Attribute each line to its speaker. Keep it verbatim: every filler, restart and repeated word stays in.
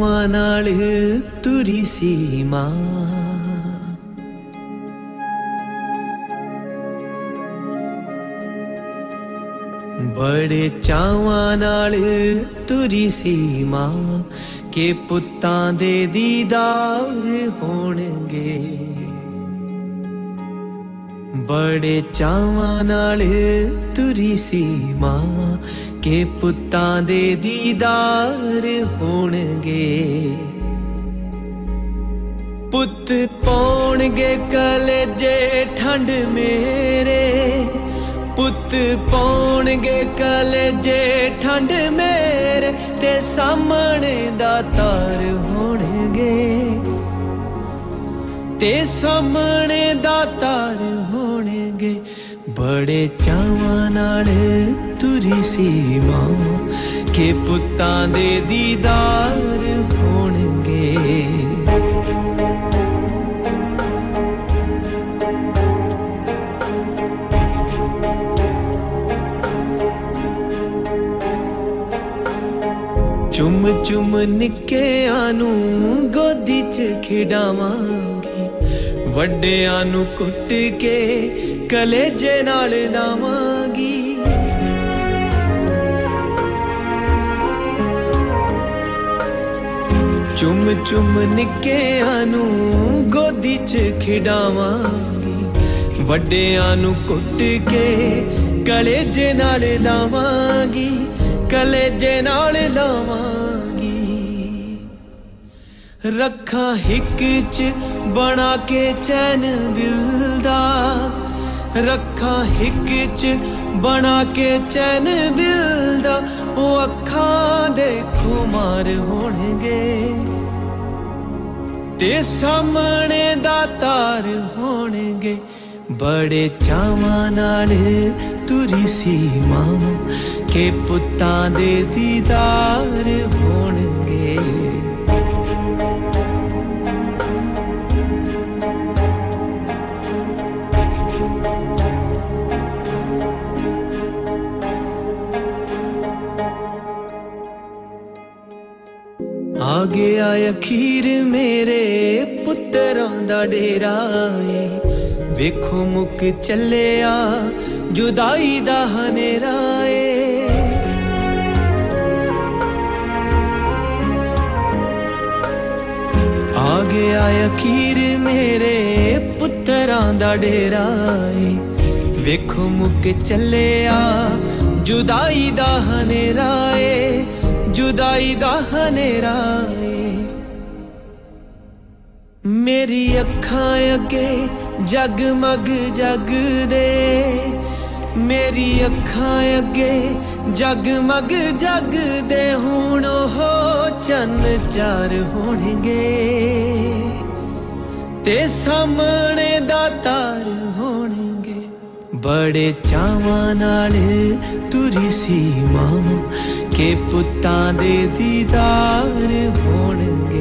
Speaker 1: ਚਾਵਾਂ ਨਾਲ ਤੁਰੀ ਸੀ ਮਾਂ। बड़े चावां नाल तुरी सी मां के पुत्तां दे दीदार होणगे। बड़े चावां नाल तुरी सी मां के पुत्तां दे दीदार होणगे। पुत्त पाउणगे कलेजे ठंड मेरे, पुत्त पाउणगे कलेजे ठंड मेरे, ते सामने दातार होणगे, ते सामने दातार होणगे। बड़े चावां नाल तुरी सी मां के पुत्तां दे दीदार होणगे। चुम चुम निक्कियां नू गोदी च खिडावांगी, वड्डियां नू कुट के कलेजे नाल लावांगी। चुम चुम निक्कियां नू गोदी च खिडावांगी, वड्डियां नू कुट के कलेजे नाल लावांगी, कलेजे नाल लावांगी। रखा हिक च बना के चैन दिल दा, रखा हिक च बना के चैन दिल दा। ओ अखां दे खुमार होणगे, ते सामने दातार होणगे। बड़े चावां नाल तुरी सी मां के पुत्तां दे दीदार होणगे। आ गया अखीर मेरे पुत्तरां दा डेरा ए, वेखो मुक चलिया जुदाई दा हनेरा ए। आ गया अखीर मेरे पुत्तरां दा डेरा ए, वेखो मुक चलिया जुदाई दा हनेरा ए, जुदाई दा हनेरा ए। मेरी अखां अगे जगमग जगदे, मेरी अखां अगे जगमग जगदे। हुण हो चन्न चार होणगे, ते सामने दातार होणगे। बड़े चावां नाल तुरी सी मां के पुत्तां दे दीदार होणगे।